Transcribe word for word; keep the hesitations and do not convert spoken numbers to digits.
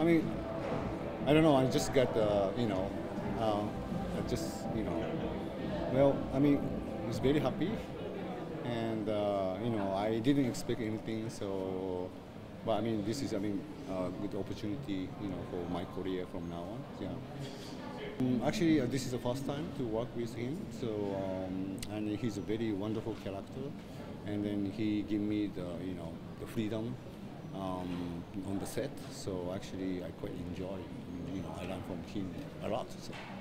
I mean, I don't know. I just got, uh, you know, uh, I just, you know, well, I mean, I was very happy, and uh, you know, I didn't expect anything. So, but I mean, this is, I mean, a good opportunity, you know, for my career from now on. Yeah. Um, actually, uh, this is the first time to work with him. So, um, and he's a very wonderful character, and then he gave me the, you know, the freedom um, on the set. So actually, I quite enjoy. You know, I learn from him a lot. So.